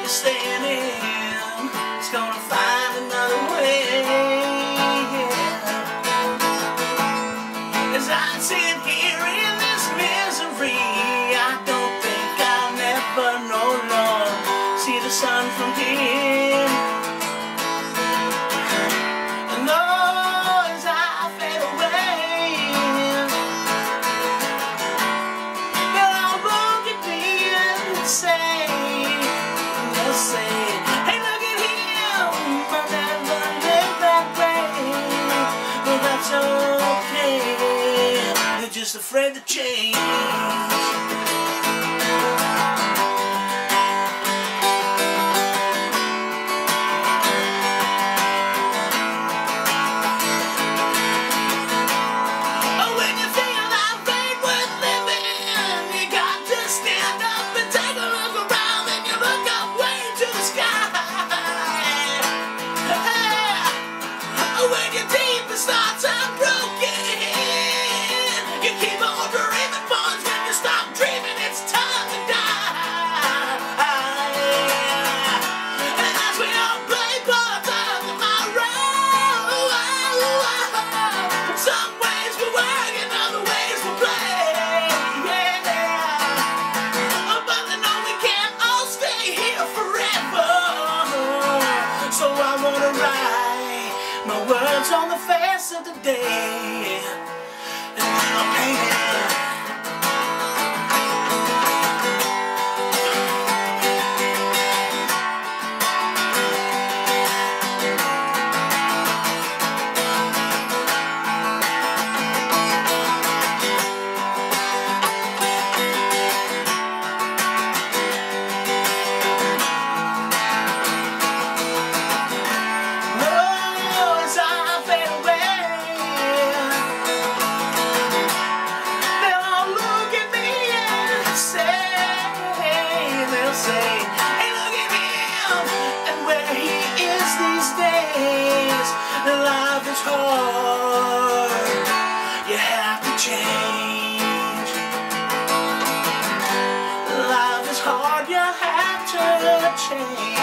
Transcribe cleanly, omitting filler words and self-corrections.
you're staying in is gonna find another way. As I sit here in this misery, I don't think I'll never know, Lord, see the sun from here. And though as I fade away, they'll all look at me and say, they'll say, hey, look at him, I never lived that way. Well, that's okay. They're just afraid to change. When your deep starts unbroken, you keep on dreaming, boys. When you stop dreaming, it's time to die. And as we all play parts of tomorrow, some ways we work and other ways we play. But I know we can't all stay here forever. So I wanna ride my words on the face of the day, and I'll paint it. Say, hey, look at him, and where he is these days. Life is hard, you have to change. Life is hard, you have to change.